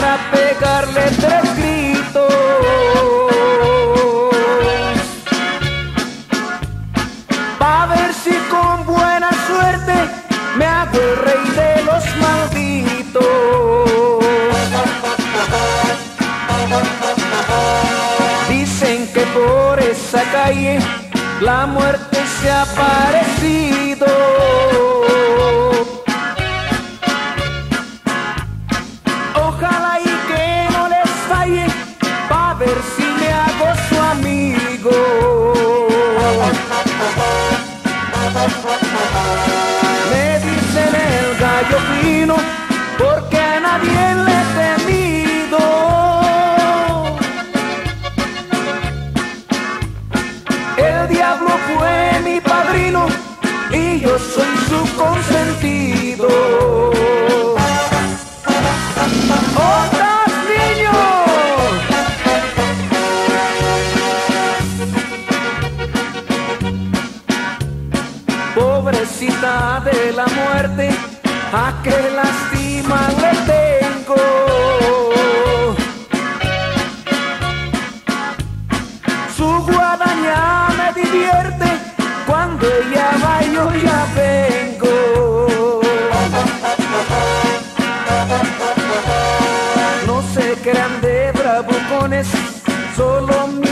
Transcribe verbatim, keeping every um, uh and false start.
para pegarle tres gritos, pa' ver si con buena suerte me hago el rey de los malditos. Dicen que por esa calle la muerte se ha aparecido. Ojalá y que no les falle, pa' ver si me hago su amigo. Me dicen el gallo fino porque a nadie le he temido. El diablo fue mi padrino y yo soy su consentido. ¡Otras, niños! Pobrecita de la muerte, a qué lástima le tengo. Su guadaña me divierte, cuando ella va yo ya vengo. No se crean de bravucones, solo mi